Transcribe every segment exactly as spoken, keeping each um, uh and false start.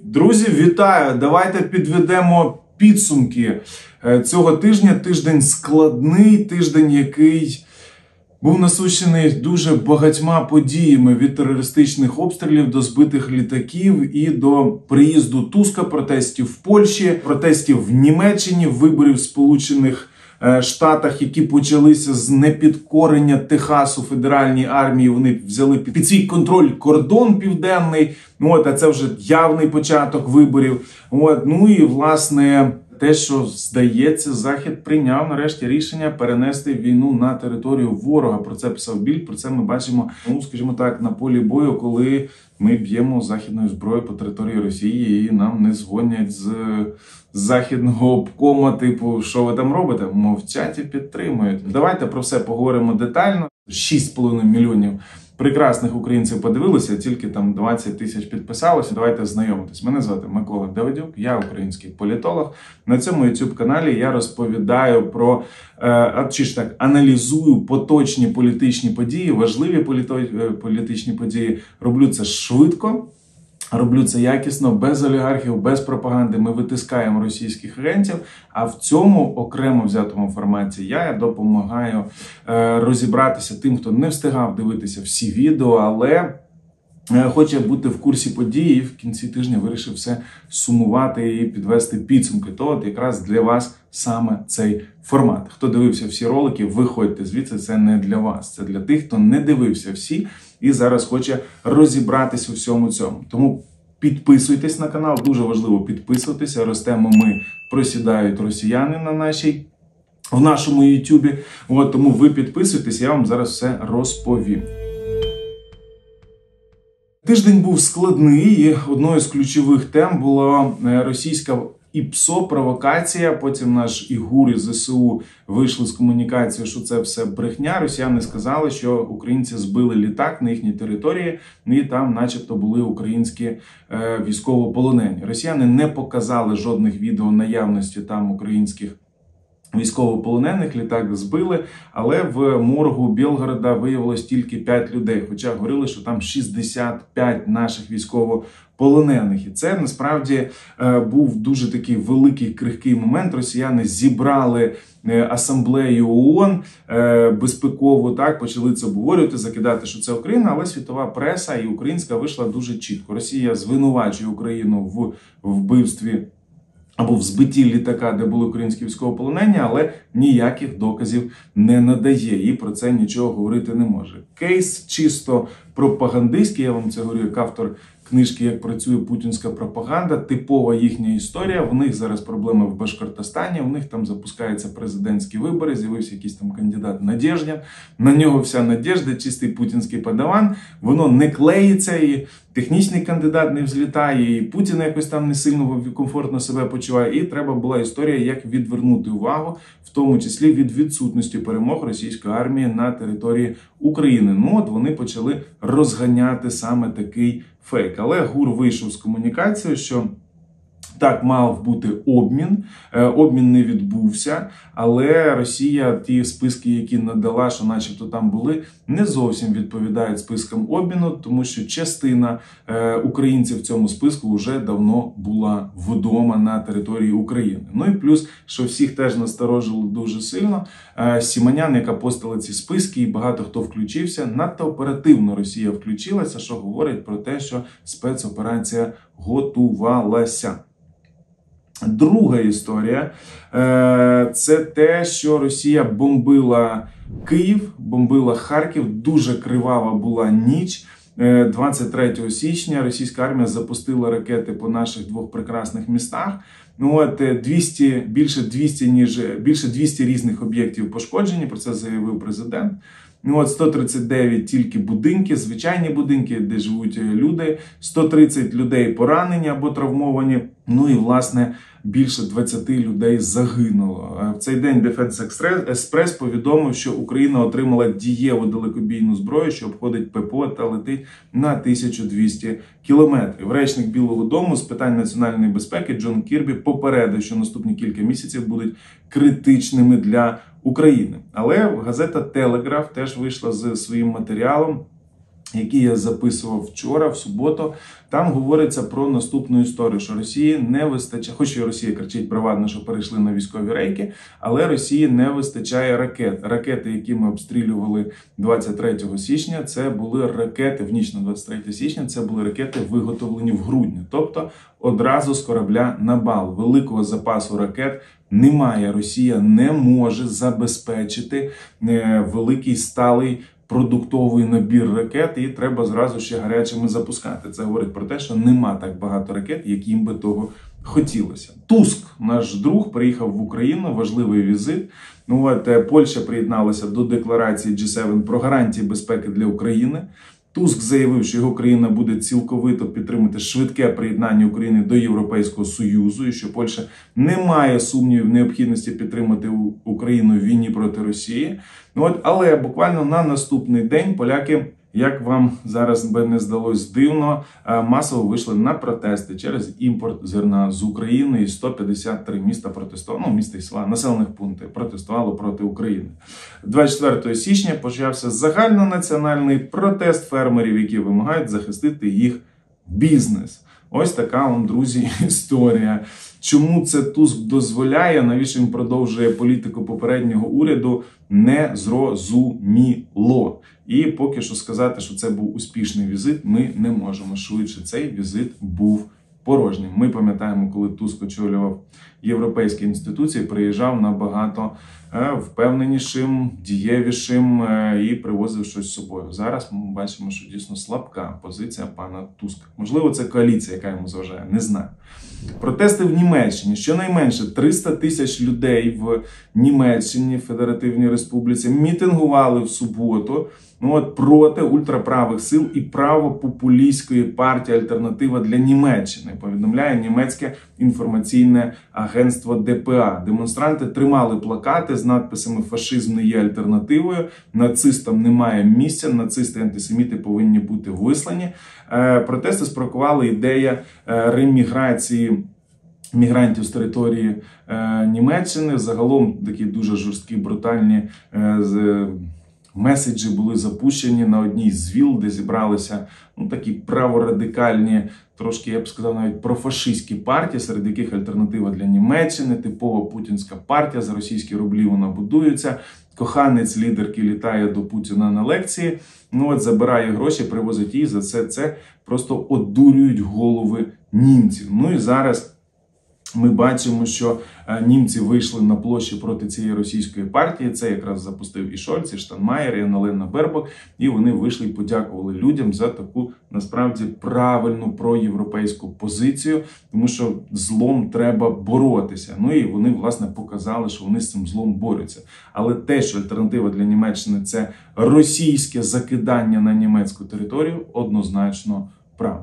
Друзі, вітаю! Давайте підведемо підсумки цього тижня. Тиждень складний, тиждень, який був насичений дуже багатьма подіями від терористичних обстрілів до збитих літаків і до приїзду Туска, протестів в Польщі, протестів в Німеччині, виборів в Сполучених Штатах, які почалися з непідкорення Техасу федеральній армії. Вони взяли під свій контроль кордон південний. От, а це вже явний початок виборів. От, ну і, власне, те, що, здається, Захід прийняв нарешті рішення перенести війну на територію ворога. Про це писав Більд, про це ми бачимо, ну, скажімо так, на полі бою, коли ми б'ємо західною зброєю по території Росії і нам не дзвонять з західного обкома, типу, що ви там робите? Мовчать і підтримують. Давайте про все поговоримо детально. шість з половиною мільйонів прекрасних українців подивилися, тільки там двадцять тисяч підписалося. Давайте знайомитись. Мене звати Микола Давидюк, я український політолог. На цьому YouTube-каналі я розповідаю про, а чи ж так, аналізую поточні політичні події, важливі політичні події. Роблю це швидко. Роблю це якісно, без олігархів, без пропаганди. Ми витискаємо російських агентів, а в цьому окремо взятому форматі я допомагаю е, розібратися тим, хто не встигав дивитися всі відео, але е, хоче бути в курсі подій і в кінці тижня вирішив все сумувати і підвести підсумки. То от якраз для вас саме цей формат. Хто дивився всі ролики, виходьте звідси, це не для вас. Це для тих, хто не дивився всі і зараз хоче розібратись у всьому цьому. Тому підписуйтесь на канал, дуже важливо підписуватися. Ростемо ми, просідають росіяни на нашій, в нашому ютубі. От, тому ви підписуйтесь, я вам зараз все розповім. Тиждень був складний, і одною з ключових тем була російська ІПСО, провокація. Потім наш ІГУР і ЗСУ вийшли з комунікацією, що це все брехня. Росіяни сказали, що українці збили літак на їхній території, і там начебто були українські е, військовополонені. Росіяни не показали жодних відео наявності там українських військовополонених, літак збили, але в моргу Білгорода виявилось тільки п'ять людей, хоча говорили, що там шістдесят п'ять наших військовополонених. І це насправді був дуже такий великий крихкий момент. Росіяни зібрали асамблею ООН безпекову, так, почали це обговорювати, закидати, що це Україна, але світова преса і українська вийшла дуже чітко. Росія звинувачує Україну в вбивстві або в збитті літака, де були українські військовополонені, але ніяких доказів не надає і про це нічого говорити не може. Кейс чисто пропагандистський, я вам це говорю як автор книжки «Як працює путінська пропаганда», типова їхня історія. В них зараз проблеми в Башкортостані, у них там запускаються президентські вибори, з'явився якийсь там кандидат Надєждін, на нього вся надіжда, чистий путінський подаван, воно не клеїться, і технічний кандидат не взлітає, і Путін якось там не сильно комфортно себе почуває, і треба була історія, як відвернути увагу, в тому числі від відсутності перемог російської армії на території України. Ну от вони почали розганяти саме такий фейк. Але ГУР вийшов з комунікацією, що так мав бути обмін, обмін не відбувся, але Росія, ті списки, які надала, що начебто там були, не зовсім відповідають спискам обміну, тому що частина українців в цьому списку вже давно була вдома на території України. Ну і плюс, що всіх теж насторожило дуже сильно, Сімонян, яка постила ці списки, і багато хто включився, надто оперативно Росія включилася, що говорить про те, що спецоперація готувалася. Друга історія – це те, що Росія бомбила Київ, бомбила Харків, дуже кривава була ніч. двадцять третього січня російська армія запустила ракети по наших двох прекрасних містах. Ну от двісті, більше двісті, ніж, більше двісті різних об'єктів пошкоджені, про це заявив президент. Ну от сто тридцять дев'ять тільки будинки, звичайні будинки, де живуть люди, сто тридцять людей поранені або травмовані, ну і, власне, більше двадцять людей загинуло. В цей день Defense Express повідомив, що Україна отримала дієву далекобійну зброю, що обходить ППО та летить на тисячу двісті кілометрів. Речник Білого дому з питань національної безпеки Джон Кірбі попередив, що наступні кілька місяців будуть критичними для України. Але газета Телеграф теж вийшла з своїм матеріалом, який я записував вчора, в суботу, там говориться про наступну історію, що Росії не вистачає, хоч і Росія кричить приватно, що перейшли на військові рейки, але Росії не вистачає ракет. Ракети, які ми обстрілювали двадцять третього січня, це були ракети, в ніч на двадцять третє січня, це були ракети, виготовлені в грудні. Тобто одразу з корабля на бал. Великого запасу ракет немає. Росія не може забезпечити великий сталий продуктовий набір ракет, і треба зразу ще гарячими запускати. Це говорить про те, що нема так багато ракет, як їм би того хотілося. Туск, наш друг, приїхав в Україну, важливий візит. Ну от Польща приєдналася до декларації джі севен про гарантії безпеки для України. Туск заявив, що його країна буде цілковито підтримувати швидке приєднання України до Європейського Союзу, і що Польща не має сумнівів в необхідності підтримати Україну в війні проти Росії. Ну от, але буквально на наступний день поляки, як вам зараз би не здалось дивно, масово вийшли на протести через імпорт зерна з України, і сто п'ятдесят три міста протестували, ну, міста і села, населених пунктів протестували проти України. двадцять четвертого січня почався загальнонаціональний протест фермерів, які вимагають захистити їх бізнес. Ось така вам, друзі, історія. Чому це Туск дозволяє, навіщо він продовжує політику попереднього уряду, не зрозуміло. І поки що сказати, що це був успішний візит, ми не можемо. Швидше, цей візит був порожнім. Ми пам'ятаємо, коли Туск очолював європейські інституції, приїжджав набагато впевненішим, дієвішим і привозив щось з собою. Зараз ми бачимо, що дійсно слабка позиція пана Туска. Можливо, це коаліція, яка йому заважає, не знаю. Протести в Німеччині. Щонайменше триста тисяч людей в Німеччині, Федеративній Республіці, мітингували в суботу ну, от, проти ультраправих сил і правопопулістської партії «Альтернатива для Німеччини», повідомляє німецьке інформаційне агентство де пе а. Демонстранти тримали плакати з надписами «Фашизм не є альтернативою», «Нацистам немає місця», «Нацисти і антисеміти повинні бути вислані». Протести спровокували ідея реміграції мігрантів з території е, Німеччини. Загалом такі дуже жорсткі, брутальні е, з, меседжі були запущені на одній з віл, де зібралися ну, такі праворадикальні, трошки, я б сказав, навіть профашистські партії, серед яких «Альтернатива для Німеччини», типова путінська партія, за російські рублі вона будується. Коханець лідерки літає до Путіна на лекції, ну от забирає гроші, привозить її, за це це просто одурюють голови німців. Ну і зараз ми бачимо, що німці вийшли на площі проти цієї російської партії. Це якраз запустив і Шольц, і Штайнмаєр, і Анна-Лена Бербок. І вони вийшли і подякували людям за таку, насправді, правильну проєвропейську позицію. Тому що злом треба боротися. Ну і вони, власне, показали, що вони з цим злом борються. Але те, що «Альтернатива для Німеччини» – це російське закидання на німецьку територію, однозначно правда.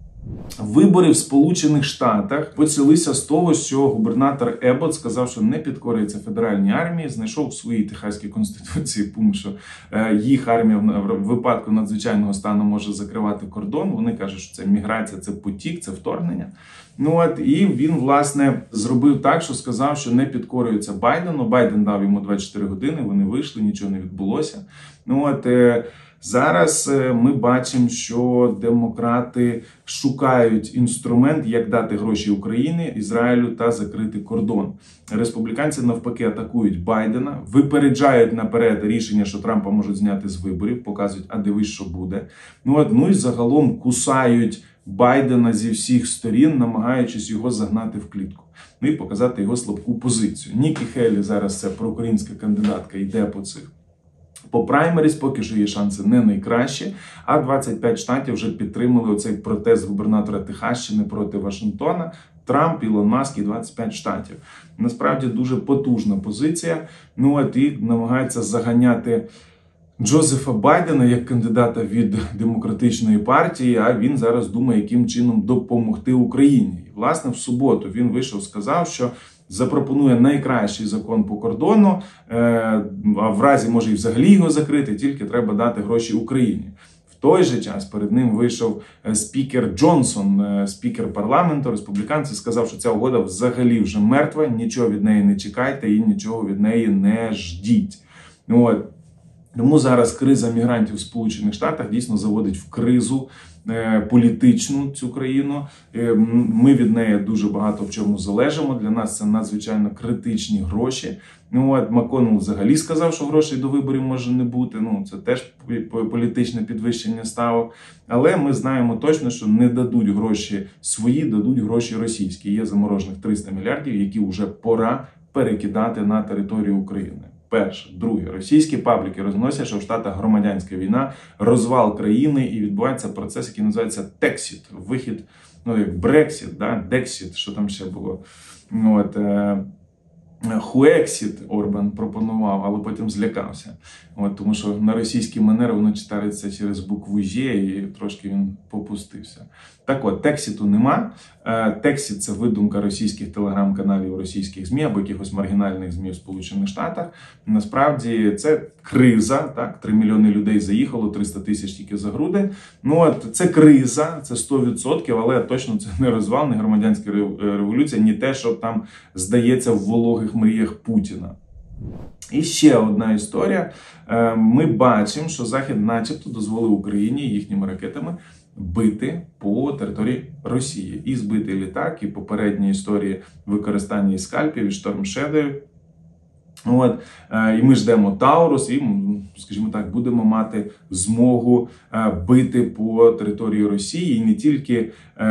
Вибори в Сполучених Штатах почалися з того, що губернатор Ебот сказав, що не підкорюється федеральній армії, знайшов в своїй техаській конституції пункт, що їх армія в випадку надзвичайного стану може закривати кордон. Вони кажуть, що це міграція, це потік, це вторгнення. Ну от, і він, власне, зробив так, що сказав, що не підкорюється Байдену. Байден дав йому двадцять чотири години, вони вийшли, нічого не відбулося. Ну от, зараз ми бачимо, що демократи шукають інструмент, як дати гроші Україні, Ізраїлю та закрити кордон. Республіканці навпаки атакують Байдена, випереджають наперед рішення, що Трампа можуть зняти з виборів, показують, а дивись, що буде. Ну, от, ну і загалом кусають Байдена зі всіх сторін, намагаючись його загнати в клітку. Ну і показати його слабку позицію. Нікі Хейлі, зараз це проукраїнська кандидатка, йде по цих. По праймеріс поки що є шанси не найкращі, а двадцять п'ять штатів вже підтримали оцей протест губернатора Техащини проти Вашингтона. Трамп, Ілон Маск і двадцять п'ять штатів. Насправді дуже потужна позиція. Ну от і намагається заганяти Джозефа Байдена як кандидата від демократичної партії, а він зараз думає, яким чином допомогти Україні. І, власне, в суботу він вийшов, сказав, що запропонує найкращий закон по кордону, а в разі може і взагалі його закрити, тільки треба дати гроші Україні. В той же час перед ним вийшов спікер Джонсон, спікер парламенту, республіканці, сказав, що ця угода взагалі вже мертва, нічого від неї не чекайте і нічого від неї не ждіть. Ну, от. Тому зараз криза мігрантів в Сполучених Штатах дійсно заводить в кризу політичну цю країну. Ми від неї дуже багато в чому залежимо. Для нас це надзвичайно критичні гроші. Ну от МакКоннелл взагалі сказав, що грошей до виборів може не бути. Ну це теж політичне підвищення ставок. Але ми знаємо точно, що не дадуть гроші свої, дадуть гроші російські. Є заморожених триста мільярдів, які вже пора перекидати на територію України. Перше. Друге. Російські пабліки розносять, що в Штатах громадянська війна, розвал країни і відбувається процес, який називається тексіт. Вихід, ну як Брексіт, да? Дексіт, що там ще було. Ну, от, е Хуексіт Орбан пропонував, але потім злякався. От, тому що на російській манері воно читається через букву «Ж» і трошки він попустився. Так от, тексіту нема. Тексіт – це видумка російських телеграм-каналів, російських ЗМІ або якихось маргінальних ЗМІ в Сполучених Штатах. Насправді це криза, так, три мільйони людей заїхало, триста тисяч тільки за груди. Ну от, це криза, це сто відсотків, але точно це не розвал, не громадянська революція, ні те, що там здається в вологих мріях Путіна. І ще одна історія. Ми бачимо, що Захід начебто дозволив Україні їхніми ракетами бити по території Росії. І збитий літак, і попередні історії використання і скальпів, і штормшедерів. От, і ми ждемо Таурус, і, скажімо так, будемо мати змогу бити по території Росії. І не тільки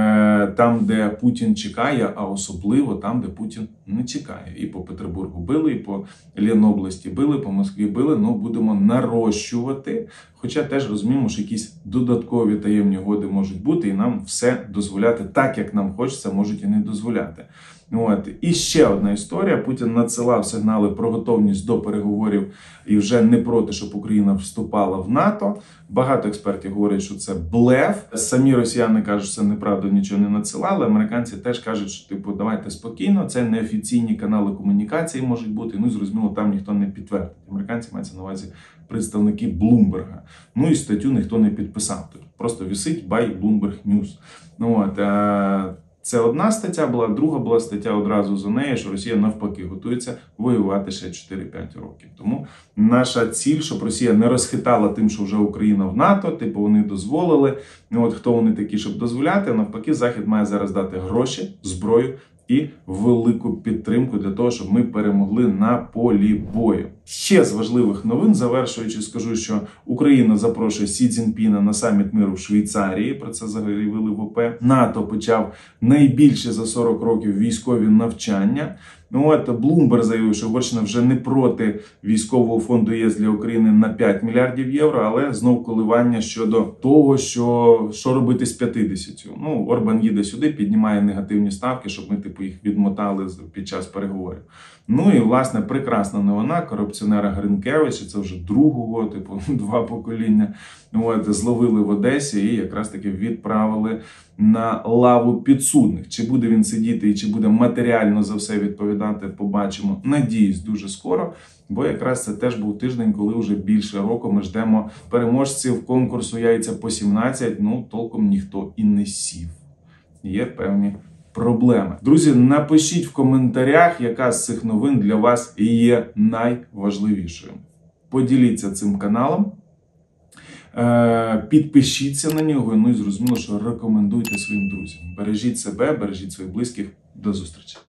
там, де Путін чекає, а особливо там, де Путін не чекає. І по Петербургу били, і по Ленобласті били, по Москві били. Ну, будемо нарощувати. Хоча теж розуміємо, що якісь додаткові таємні угоди можуть бути, і нам все дозволяти так, як нам хочеться, можуть і не дозволяти. От. І ще одна історія. Путін надсилав сигнали про готовність до переговорів і вже не проти, щоб Україна вступала в НАТО. Багато експертів говорять, що це блеф. Самі росіяни кажуть, що це неправда, нічого не надсилали. Американці теж кажуть, що типу, давайте спокійно, це неофіційні канали комунікації можуть бути. Ну і зрозуміло, там ніхто не підтвердить. Американці мається на увазі представники Блумберга. Ну і статтю ніхто не підписав. Тобто просто висить by Bloomberg News. Ну от, а... Це одна стаття була, друга була стаття одразу за нею, що Росія навпаки готується воювати ще чотири-п'ять років. Тому наша ціль, щоб Росія не розхитала тим, що вже Україна в НАТО, типу вони дозволили, ну от хто вони такі, щоб дозволяти, навпаки Захід має зараз дати гроші, зброю і велику підтримку для того, щоб ми перемогли на полі бою. Ще з важливих новин, завершуючи, скажу, що Україна запрошує Сі Цзіньпіна на саміт миру в Швейцарії, про це заявили в ОП. НАТО почав найбільше за сорок років військові навчання. Ну от Блумберг заявив, що Угорщина вже не проти військового фонду ЄС для України на п'ять мільярдів євро, але знов коливання щодо того, що, що робити з п'ятдесятю. Ну, Орбан їде сюди, піднімає негативні ставки, щоб ми типу їх відмотали під час переговорів. Ну і, власне, прекрасна новина корупціонера Гринкевича, це вже другого, типу, два покоління, от, зловили в Одесі і якраз таки відправили на лаву підсудних. Чи буде він сидіти і чи буде матеріально за все відповідати, побачимо, надіюсь, дуже скоро. Бо якраз це теж був тиждень, коли вже більше року ми ждемо переможців конкурсу «Яйця по сімнадцять», ну, толком ніхто і не сів. Є певні проблеми. Друзі, напишіть в коментарях, яка з цих новин для вас є найважливішою. Поділіться цим каналом, підпишіться на нього, ну і зрозуміло, що рекомендуйте своїм друзям. Бережіть себе, бережіть своїх близьких. До зустрічі!